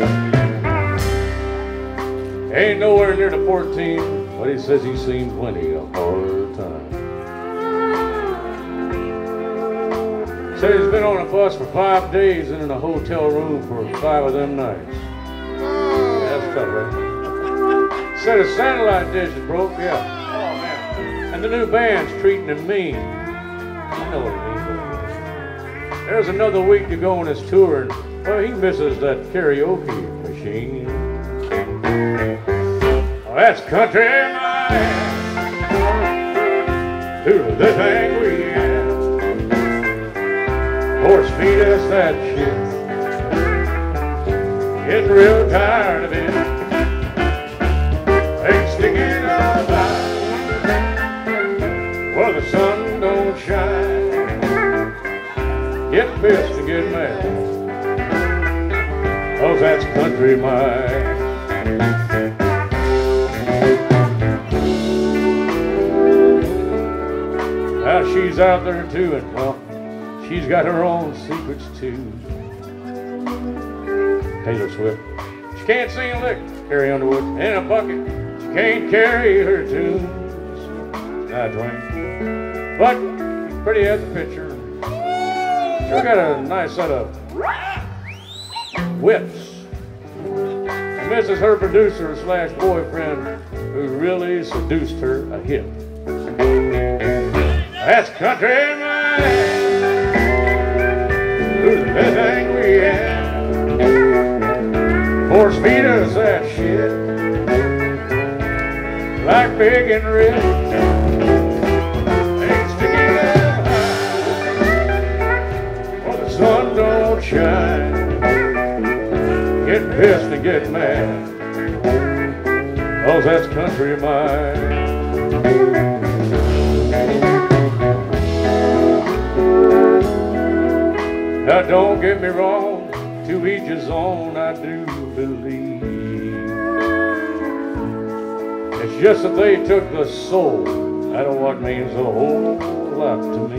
Ain't nowhere near the 14, but he says he's seen plenty of hard times. Said he's been on a bus for 5 days and in a hotel room for 5 of them nights. Yeah, that's tough, right? Said his satellite dish is broke, yeah. Oh, man. And the new band's treating him mean. I know what he means. There's another week to go on his tour, and well, he misses that karaoke machine. Oh, that's country, man. To the thing we have. Horse feed us that shit. Getting real tired of it. Ain't sticking up high. Well, the sun don't shine. Get pissed and get mad. 'Cause that's country, mine. Now she's out there too, and well, she's got her own secrets too. Taylor Swift. She can't sing a lick, Carrie Underwood, in a bucket. She can't carry her tunes. Nah, Dwayne. But she's pretty as a picture. She's got a nice set of whips. And misses her producer slash boyfriend who really seduced her a hit. That's country, man. Who's the best thing we have? Force feed us that shit. Like big and rich. Ain't sticking up high. Well, the sun don't shine. Get pissed and get mad. 'Cause that's country, mine. Now don't get me wrong, to each his own, I do believe. It's just that they took the soul out of what means a whole lot to me.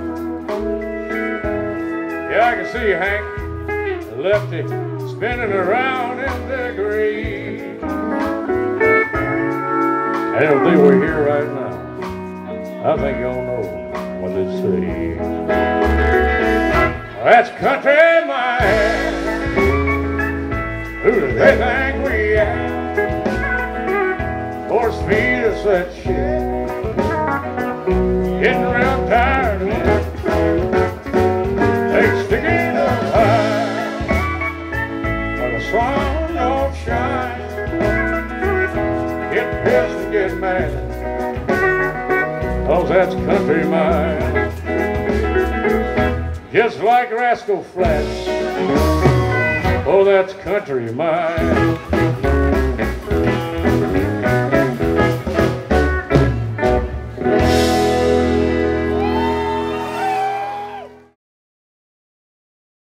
Yeah, I can see you, Hank, Lefty, spinning around in the grave. And if they were here right now, I think y'all know what they say. That's country, man. Who does they think we are? Force feed us that shit. Getting real tired of it. Ain't sticking up high. But the sun don't shine. Get pissed and get mad. 'Cause that's country, man. Just like Rascal Flatts. Oh, that's country, mine.